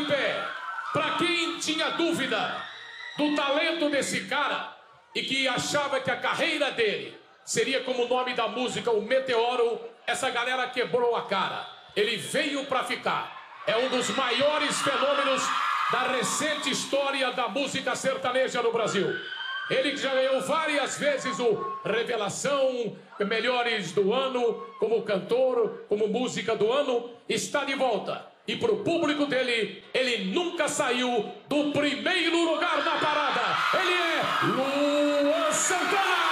pé. Pra quem tinha dúvida do talento desse cara e que achava que a carreira dele seria como o nome da música, o Meteoro, essa galera quebrou a cara. Ele veio pra ficar. É um dos maiores fenômenos da recente história da música sertaneja no Brasil. Ele que já ganhou várias vezes o Revelação, Melhores do Ano, como cantor, como música do ano, está de volta. E pro público dele, ele nunca saiu do primeiro lugar na parada. Ele é Luan Santana!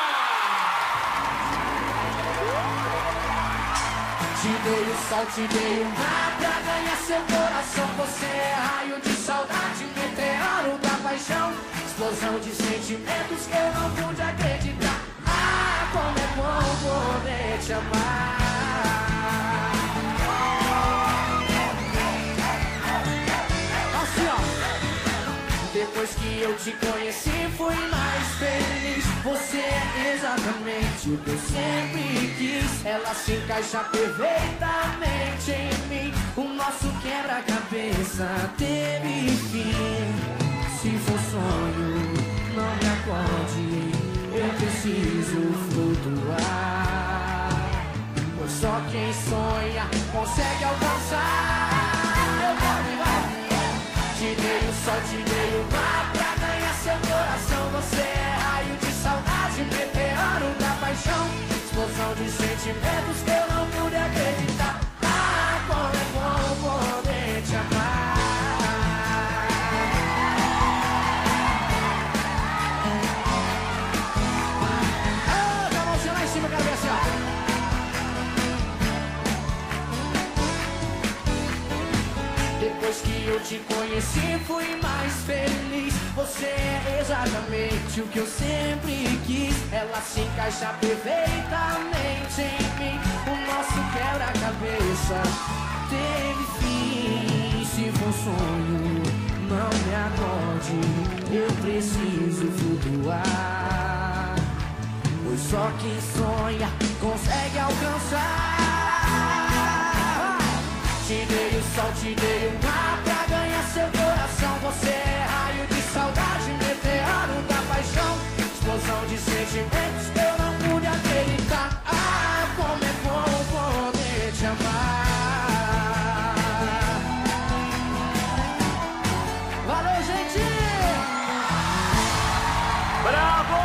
Te dei o sol, te dei o mar pra ganhar seu coração. Você é raio de saudade, meteoro da paixão, explosão de sentimentos que eu não pude acreditar. Ah, como é bom poder te amar. Assim, ó. Depois que eu te conheci, fui mais feliz. Você é exatamente o que eu sempre quis. Ela se encaixa perfeitamente em mim. O nosso quebra-cabeça teve fim. Se for sonho, não me acorde. Eu preciso flutuar. Pois só quem sonha consegue alcançar. Eu quero e vai. Te dei o sol, te dei o mar pra ganhar seu coração. Você é raio de saudade, meteoro da paixão, explosão de sentimentos que eu não pude acreditar. Ah, como é bom poder te amar. Ah, dá a mãozinha lá em cima, quero ver assim, ó. Depois que eu te conheci, fui mais feliz. Você é exatamente o que eu sempre quis. Ela se encaixa perfeitamente em mim. O nosso quebra-cabeça teve fim. Se for sonho, não me acorde. Eu preciso flutuar. Pois só quem sonha consegue alcançar. Te dei o sol, te dei o mar pra ganhar seu coração. Você é raio de saudade, meteoro da paixão, explosão de sentimentos que eu não pude acreditar. Ah, como é bom poder te amar. Valeu, gente! Bravo!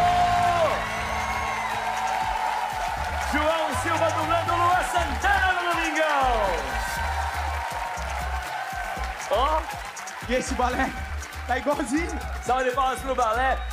João Silva dublando Luan Santana no Domingão. Ó, E esse balé tá igualzinho. salve de palmas pro balé.